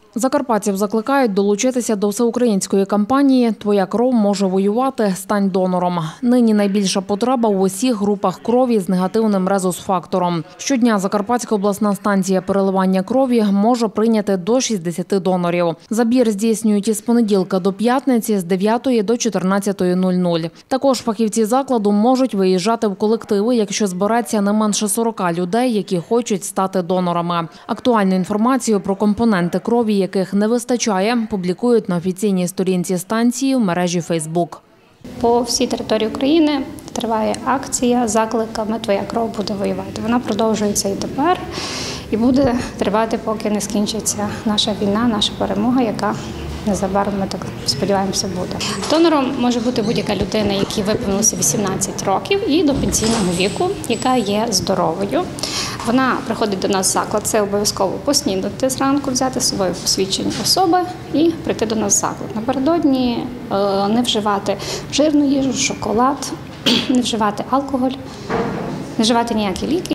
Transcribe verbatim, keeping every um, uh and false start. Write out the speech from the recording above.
Закарпатців закликають долучитися до всеукраїнської кампанії «Твоя кров може воювати. Стань донором». Нині найбільша потреба в усіх групах крові з негативним резус-фактором. Щодня Закарпатська обласна станція переливання крові може прийняти до шістдесяти донорів. Забір здійснюють із понеділка до п'ятниці з дев'ятої до чотирнадцятої нуль-нуль. Також фахівці закладу можуть виїжджати в колективи, якщо збереться не менше сорока людей, які хочуть стати донорами. Актуальну інформацію про компоненти крові, яких не вистачає, публікують на офіційній сторінці станції в мережі Фейсбук. По всій території України триває акція з закликами «Твоя кров буде воювати». Вона продовжується і тепер, і буде тривати, поки не скінчиться наша війна, наша перемога, яка незабаром, ми так сподіваємося, буде. Донором може бути будь-яка людина, якій виповнилося вісімнадцять років і до пенсійного віку, яка є здоровою. Вона приходить до нас в заклад, це обов'язково поснідати зранку, взяти з собою посвідчення особи і прийти до нас в заклад. Напередодні не вживати жирну їжу, шоколад, не вживати алкоголь, не вживати ніякі ліки.